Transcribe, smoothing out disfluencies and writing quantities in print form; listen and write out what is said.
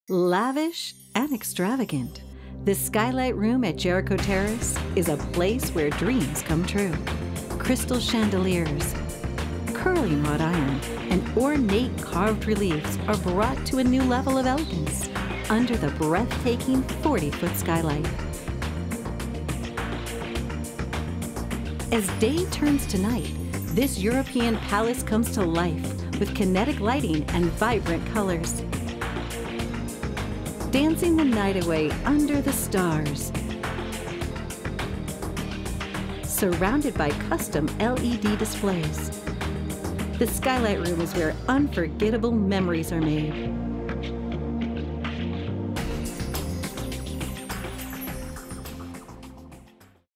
Lavish and extravagant, the Skylight Room at Jericho Terrace is a place where dreams come true. Crystal chandeliers, curling wrought iron, and ornate carved reliefs are brought to a new level of elegance under the breathtaking 40-foot skylight. As day turns to night, this European palace comes to life with kinetic lighting and vibrant colors. Dancing the night away under the stars. Surrounded by custom LED displays. The Skylight Room is where unforgettable memories are made.